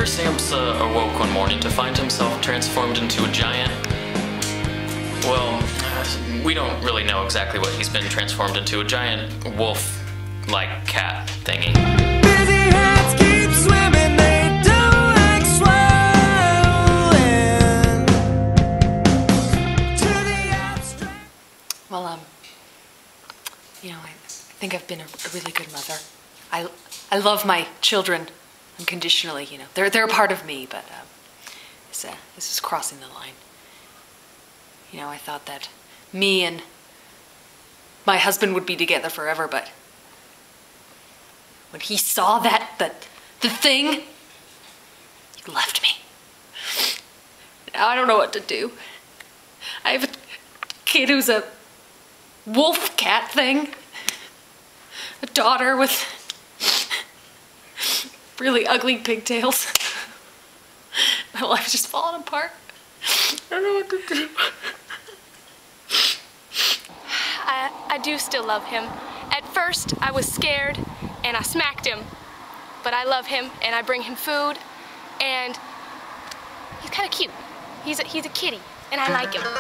Gregor Samsa awoke one morning to find himself transformed into a giant... Well, we don't really know exactly what he's been transformed into. A giant wolf-like cat thingy. Busy heads keep swimming, they don't like swallowing to the abstract. Well, you know, I think I've been a really good mother. I love my children unconditionally, you know. They're a part of me, but this is crossing the line. You know, I thought that me and my husband would be together forever, but when he saw the thing, he left me. Now I don't know what to do. I have a kid who's a wolf cat thing, a daughter with really ugly pigtails. My life's just falling apart. I don't know what to do. I do still love him. At first, I was scared and I smacked him, but I love him and I bring him food, and he's kind of cute. He's a kitty, and I like him.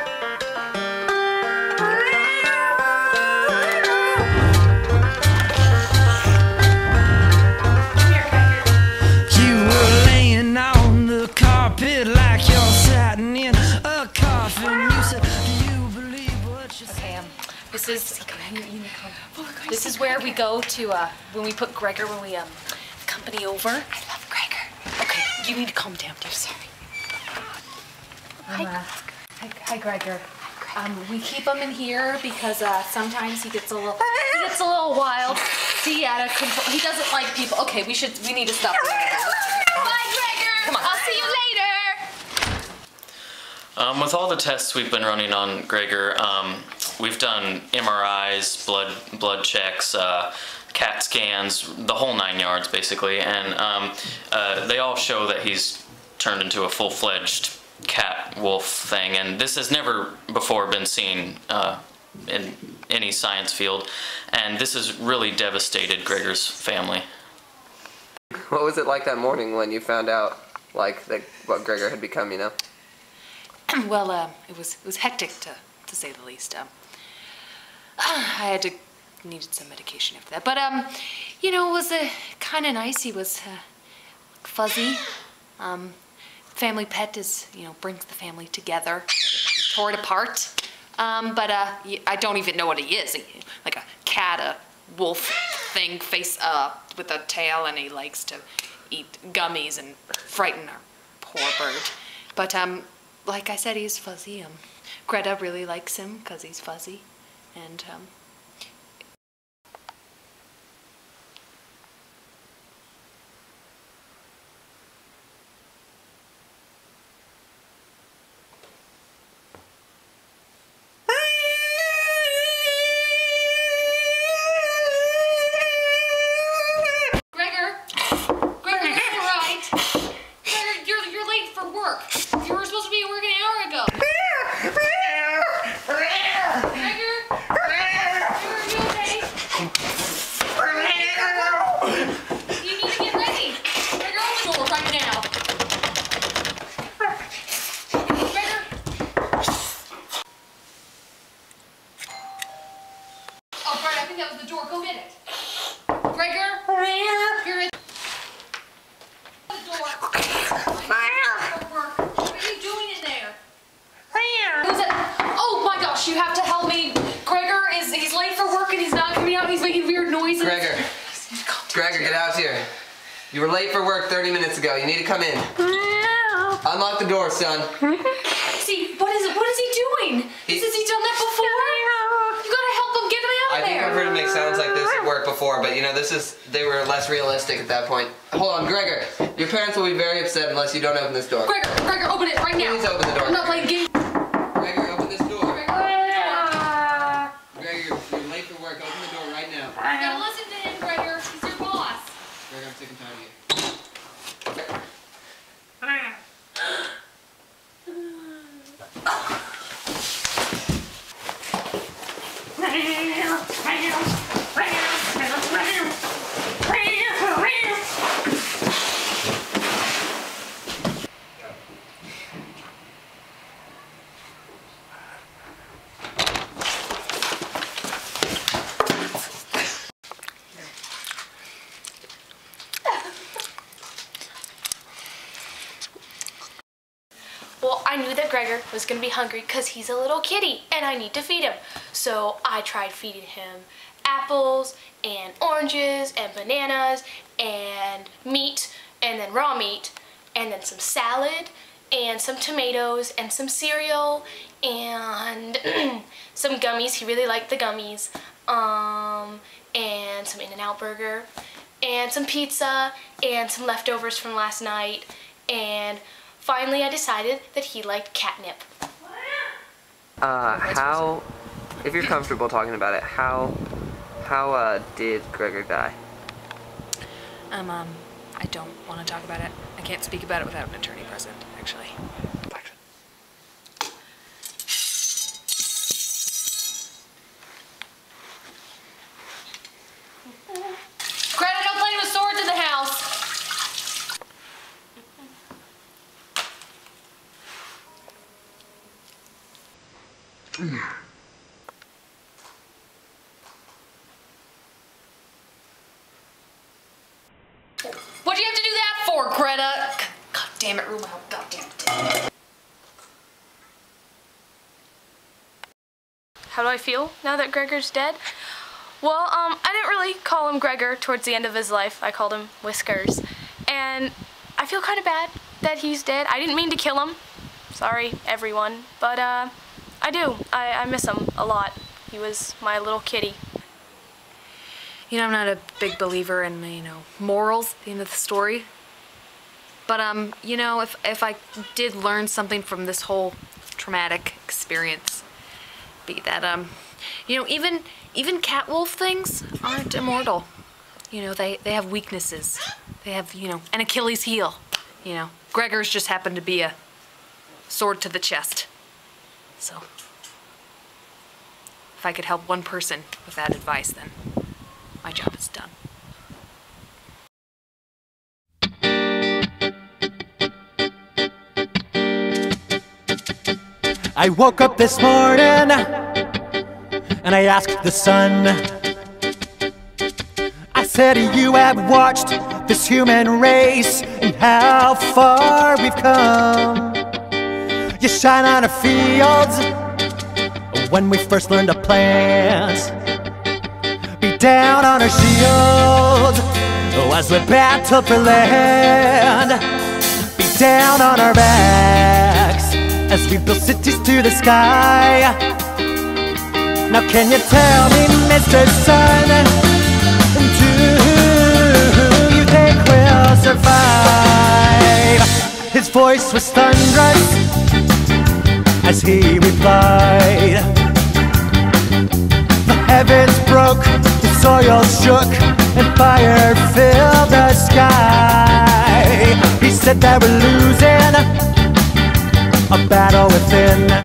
You were laying on the carpet like you're sitting in a coffin. You said, do you believe what you say? Okay, this is where we go to when we put Gregor, when we company over. I love Gregor. Okay, you need to calm down, dear. Sorry. Hi, Gregor. We keep him in here because sometimes he gets a little wild. See, out of control. He doesn't like people. Okay, we need to stop. Bye, Gregor. Come on. I'll see you later. With all the tests we've been running on Gregor, we've done MRIs, blood checks, CAT scans, the whole 9 yards basically, and they all show that he's turned into a full-fledged cat wolf thing, and this has never before been seen in any science field, and this has really devastated Gregor's family. What was it like that morning when you found out, like, what Gregor had become, you know? Well, it was hectic to say the least. I needed some medication after that, but you know, it was kind of nice. He was fuzzy. Family pet is, you know, brings the family together. We tore it apart, but I don't even know what he is. Like a cat, a wolf thing, face with a tail, and he likes to eat gummies and frighten our poor bird. But like I said, he's fuzzy. Greta really likes him because he's fuzzy, and that was the door. Go get it. Gregor, you're in the door. What are you doing in there? Who's it? Oh my gosh, you have to help me. Gregor he's late for work and he's not coming out. He's making weird noises. Gregor, get out here. You were late for work 30 minutes ago. You need to come in. Unlock the door, son. See, what is he doing? Has he done that before? You gotta help him, get him out of there. I think I've heard him make sounds like this at work before, but you know, they were less realistic at that point. Hold on, Gregor. Your parents will be very upset unless you don't open this door. Gregor, open it right now. Please open the door. I'm not playing games. Gregor, open this door. Gregor, you're late for work. Open the door right now. You gotta listen to him, Gregor. He's your boss. Gregor, I'm sick and tired of you. Well, I knew that Gregor was gonna be hungry because he's a little kitty and I need to feed him. So I tried feeding him apples and oranges and bananas and meat and then raw meat and then some salad and some tomatoes and some cereal and some gummies. He really liked the gummies. And some In-N-Out burger and some pizza and some leftovers from last night, and finally I decided that he liked catnip. How, if you're comfortable talking about it, how did Gregor die? I don't want to talk about it. I can't speak about it without an attorney present, actually. Greta, no playing with swords in the house! What'd you have to do that for, Greta? God damn it, Ruma. God damn it. How do I feel now that Gregor's dead? Well, I didn't really call him Gregor towards the end of his life. I called him Whiskers. And I feel kind of bad that he's dead. I didn't mean to kill him. Sorry, everyone. But, I do. I miss him a lot. He was my little kitty. You know, I'm not a big believer in, morals at the end of the story. But, you know, if I did learn something from this whole traumatic experience, be that, you know, even cat wolf things aren't immortal. You know, they have weaknesses. They have, an Achilles heel. You know, Gregor's just happened to be a sword to the chest. So, if I could help one person with that advice, then my job is done. I woke up this morning and I asked the sun, I said, you have watched this human race and how far we've come. You shine on our fields when we first learned to plant, beat down on our shields as we battled for land, beat down on our backs as we built cities to the sky. Now can you tell me, Mr. Sun, do you think we'll survive? His voice was thunderous as he replied. The heavens broke, the soil shook, and fire filled the sky. He said that we're losing a battle within.